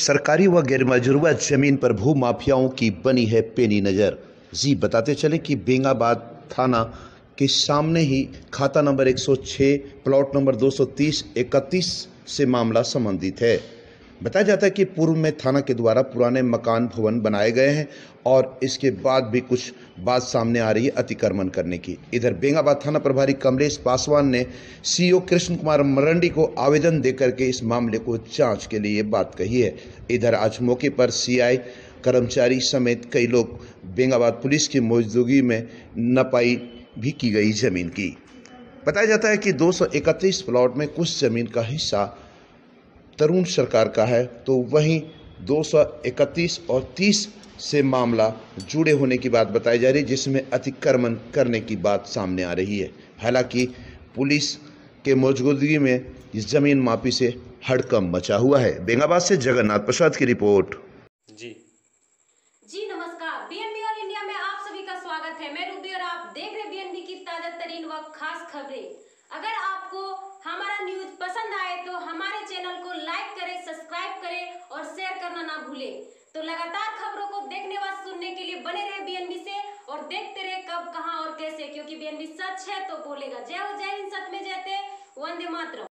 सरकारी व गैरमजुर्वा जमीन पर भू माफियाओं की बनी है पेनी नज़र। जी बताते चले कि बेंगाबाद थाना के सामने ही खाता नंबर 106 प्लॉट नंबर 230 31 से मामला संबंधित है। बताया जाता है कि पूर्व में थाना के द्वारा पुराने मकान भवन बनाए गए हैं और इसके बाद भी कुछ बात सामने आ रही है अतिक्रमण करने की। इधर बेंगाबाद थाना प्रभारी कमलेश पासवान ने सीओ कृष्ण कुमार मरंडी को आवेदन देकर के इस मामले को जांच के लिए बात कही है। इधर आज मौके पर सीआई कर्मचारी समेत कई लोग बेंगाबाद पुलिस की मौजूदगी में नपाई भी की गई जमीन की। बताया जाता है कि 231 प्लॉट में कुछ जमीन का हिस्सा तरुण सरकार का है, तो वहीं 231 और 30 से मामला जुड़े होने की बात बताई जा रही है, जिसमें अतिक्रमण करने की बात सामने आ रही है। हालांकि पुलिस के मौजूदगी में इस जमीन मापी से हड़कंप मचा हुआ है। बेंगाबाद से जगन्नाथ प्रसाद की रिपोर्ट। जी नमस्कार, बीएनबी ऑल इंडिया में आप सभी का स्वागत है। मैं रूबी और आप देख रहे बीएनबी की ताजा तरीन व खास खबरें। अगर आपको हमारा न्यूज पसंद आए तो हमारे चैनल को लाइक करें, सब्सक्राइब करें और शेयर करना ना भूलें। तो लगातार खबरों को देखने व सुनने के लिए बने रहे बीएनबी से और देखते रहे कब, कहां और कैसे, क्योंकि बीएनबी सच है तो बोलेगा। जय हो, जय हिंद, सच में जयते, वंदे मातरम।